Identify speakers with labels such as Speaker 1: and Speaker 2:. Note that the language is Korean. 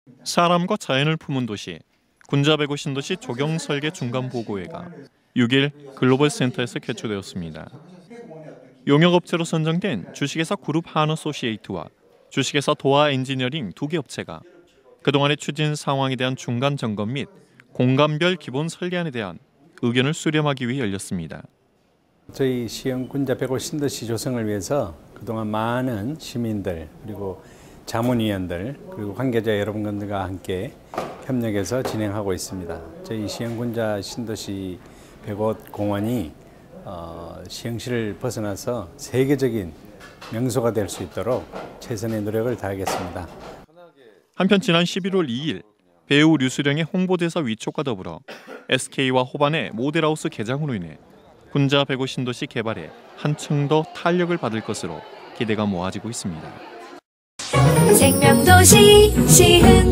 Speaker 1: 사람과 자연을 품은 도시, 군자배구 신도시 조경설계 중간보고회가 6일 글로벌 센터에서 개최되었습니다. 용역업체로 선정된 주식회사 그룹 한어소시에이트와 주식회사 도아 엔지니어링 두 개 업체가 그동안의 추진 상황에 대한 중간 점검 및 공간별 기본 설계안에 대한 의견을 수렴하기 위해 열렸습니다.
Speaker 2: 저희 시흥 군자배구 신도시 조성을 위해서 그동안 많은 시민들 그리고 자문위원들 그리고 관계자 여러분들과 함께 협력해서 진행하고 있습니다. 저희 시흥 군자 신도시 배구 공원이 시흥시를 벗어나서 세계적인 명소가 될 수 있도록 최선의 노력을 다하겠습니다.
Speaker 1: 한편 지난 11월 2일 배우 류수령의 홍보대사 위촉과 더불어 SK와 호반의 모델하우스 개장으로 인해 군자 배구 신도시 개발에 한층 더 탄력을 받을 것으로 기대가 모아지고 있습니다.
Speaker 3: 생명도시 시흥